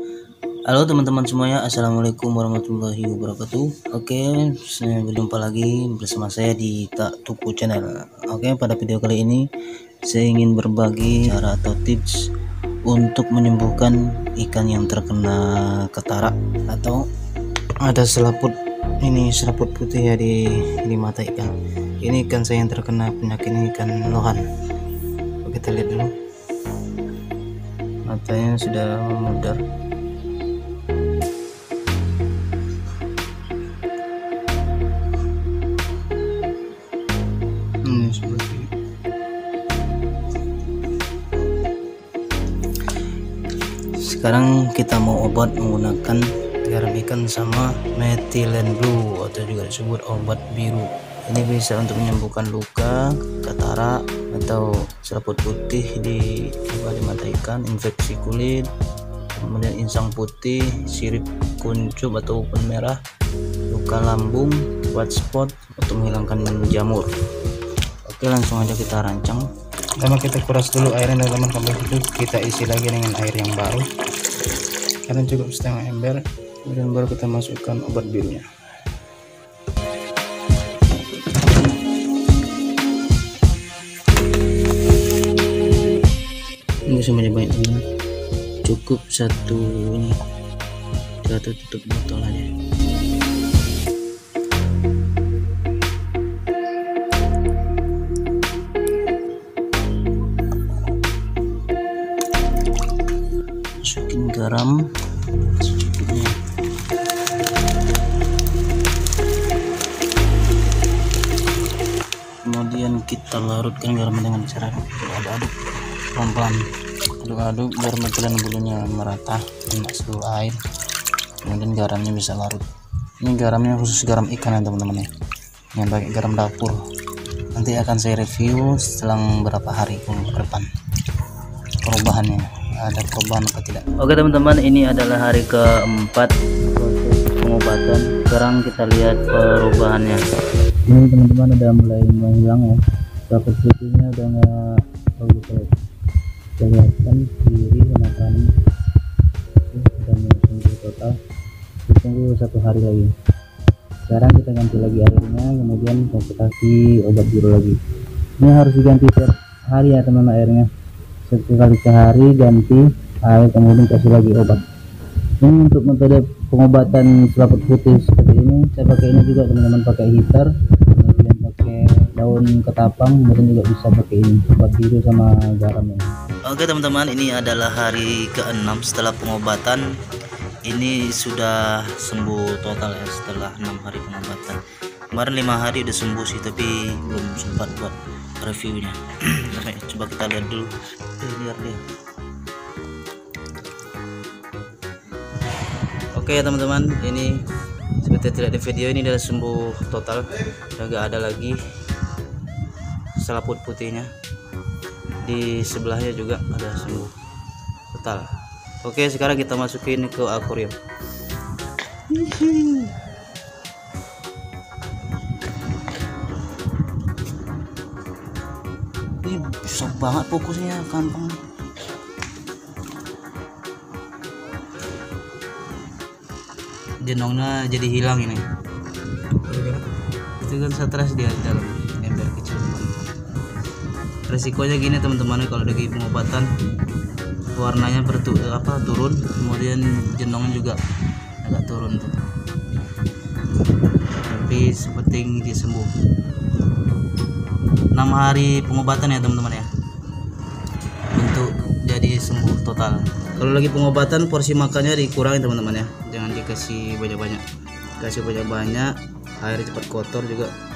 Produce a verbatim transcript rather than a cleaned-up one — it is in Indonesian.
Halo teman-teman semuanya, assalamualaikum warahmatullahi wabarakatuh. Oke, saya berjumpa lagi bersama saya di Tak Tuku Channel. Oke, pada video kali ini saya ingin berbagi cara atau tips untuk menyembuhkan ikan yang terkena katarak atau ada selaput ini selaput putih ya di di mata ikan. Ini ikan saya yang terkena penyakit ini, ikan lohan. Oke, kita lihat dulu. Matanya sudah memudar. Hmm, seperti sekarang kita mau obat menggunakan garam ikan sama methylene blue atau juga disebut obat biru. Ini bisa untuk menyembuhkan luka, katarak atau selaput putih di di mata ikan, infeksi kulit, kemudian insang putih, sirip kuncup ataupun merah, luka lambung, white spot untuk menghilangkan jamur. Oke, langsung aja kita rancang. Pertama kita kuras dulu airnya teman-teman, sampai itu kita isi lagi dengan air yang baru karena cukup setengah ember, kemudian baru kita masukkan obat birunya. Ini semuanya banyak teman, cukup satu ini satu tutup botol aja. Masukin garam secukupnya. Kemudian kita larutkan garam dengan cara aduk-aduk pelan-pelan, aduk-aduk biar methylene bulunya merata, kena seluruh air. Kemudian garamnya bisa larut. Ini garamnya khusus garam ikan ya teman-teman ya, yang pakai garam dapur. Nanti akan saya review setelah berapa hari ke depan perubahannya, ada perubahan apa tidak. Oke teman-teman, ini adalah hari keempat proses pengobatan. Sekarang kita lihat perubahannya. Ini teman-teman udah mulai menghilang ya, selaput putihnya udah nggak begitu kelihatan, kiri sama kanan sudah sembuh total. Tunggu satu hari lagi. Sekarang kita ganti lagi airnya, kemudian kita kasih obat biru lagi. Ini harus diganti tiap hari ya teman-teman, airnya satu kali sehari ganti air, kemudian kasih lagi obat. Ini untuk metode pengobatan selaput putih seperti ini saya pakai ini juga teman-teman, pakai heater, kemudian pakai daun ketapang, kemudian juga bisa pakai ini obat biru sama garam ini. Oke teman-teman, ini adalah hari keenam setelah pengobatan. Ini sudah sembuh total ya setelah enam hari pengobatan. Kemarin lima hari udah sembuh sih, tapi belum sempat buat reviewnya. Oke, coba kita lihat dulu. Eh, lihat dia. Oke ya teman-teman, ini seperti tidak di video, ini sudah sembuh total, udah gak ada lagi selaput putihnya. Di sebelahnya juga ada sembuh total. Oke, sekarang kita masukin ke akuarium. Ini besar banget fokusnya, kantong. Jenongnya jadi hilang ini. Itu kan stres dia di dalam ember kecil. Resikonya gini teman-teman, kalau lagi pengobatan warnanya bertu apa turun, kemudian jenongnya juga agak turun tuh. Tapi sepenting disembuh. enam hari pengobatan ya teman-teman ya, untuk jadi sembuh total. Kalau lagi pengobatan porsi makannya dikurangi teman-teman ya, jangan dikasih banyak-banyak. Kasih banyak-banyak, air cepat kotor juga